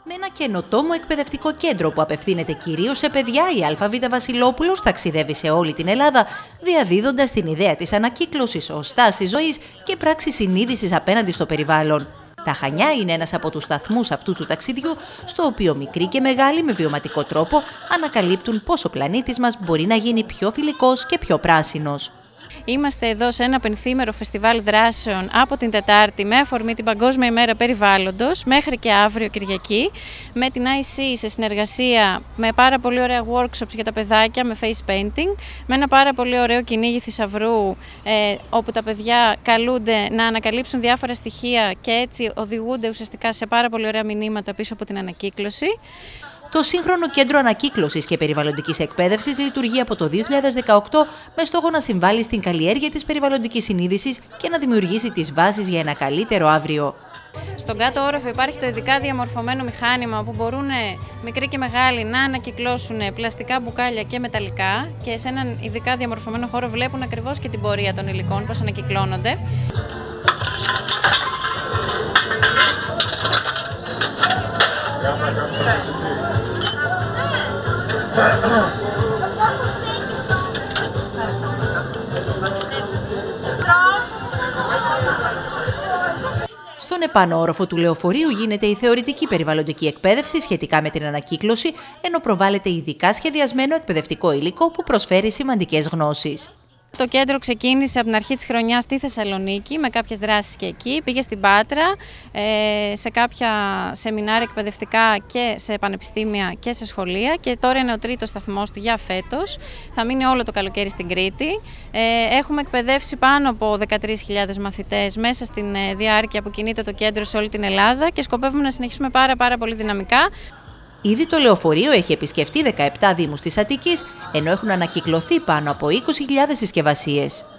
Με ένα καινοτόμο εκπαιδευτικό κέντρο που απευθύνεται κυρίως σε παιδιά, η ΑΒ Βασιλόπουλος ταξιδεύει σε όλη την Ελλάδα, διαδίδοντας την ιδέα της ανακύκλωσης ως στάση ζωής και πράξη συνείδησης απέναντι στο περιβάλλον. Τα Χανιά είναι ένας από τους σταθμούς αυτού του ταξιδιού, στο οποίο μικροί και μεγάλοι με βιωματικό τρόπο ανακαλύπτουν πώς ο πλανήτης μας μπορεί να γίνει πιο φιλικός και πιο πράσινος. Είμαστε εδώ σε ένα πενθήμερο φεστιβάλ δράσεων από την Τετάρτη με αφορμή την Παγκόσμια ημέρα περιβάλλοντος μέχρι και αύριο Κυριακή, με την IC σε συνεργασία με πάρα πολύ ωραία workshops για τα παιδάκια με face painting, με ένα πάρα πολύ ωραίο κυνήγι θησαυρού όπου τα παιδιά καλούνται να ανακαλύψουν διάφορα στοιχεία και έτσι οδηγούνται ουσιαστικά σε πάρα πολύ ωραία μηνύματα πίσω από την ανακύκλωση. Το σύγχρονο Κέντρο Ανακύκλωσης και Περιβαλλοντικής Εκπαίδευσης λειτουργεί από το 2018 με στόχο να συμβάλλει στην καλλιέργεια της περιβαλλοντικής συνείδησης και να δημιουργήσει τις βάσεις για ένα καλύτερο αύριο. Στον κάτω όροφο υπάρχει το ειδικά διαμορφωμένο μηχάνημα όπου μπορούν μικροί και μεγάλοι να ανακυκλώσουν πλαστικά μπουκάλια και μεταλλικά και σε έναν ειδικά διαμορφωμένο χώρο βλέπουν ακριβώς και την πορεία των υλικών, πώς ανακυκλώνονται. Στον επάνω όροφο του λεωφορείου γίνεται η θεωρητική περιβαλλοντική εκπαίδευση σχετικά με την ανακύκλωση, ενώ προβάλλεται ειδικά σχεδιασμένο εκπαιδευτικό υλικό που προσφέρει σημαντικές γνώσεις. Το κέντρο ξεκίνησε από την αρχή της χρονιάς στη Θεσσαλονίκη με κάποιες δράσεις και εκεί. Πήγε στην Πάτρα σε κάποια σεμινάρια εκπαιδευτικά και σε πανεπιστήμια και σε σχολεία και τώρα είναι ο τρίτος σταθμός του για φέτος. Θα μείνει όλο το καλοκαίρι στην Κρήτη. Έχουμε εκπαιδεύσει πάνω από 13.000 μαθητές μέσα στην διάρκεια που κινείται το κέντρο σε όλη την Ελλάδα και σκοπεύουμε να συνεχίσουμε πάρα πολύ δυναμικά. Ήδη το λεωφορείο έχει επισκεφτεί 17 δήμους της Αττικής, ενώ έχουν ανακυκλωθεί πάνω από 20.000 συσκευασίες.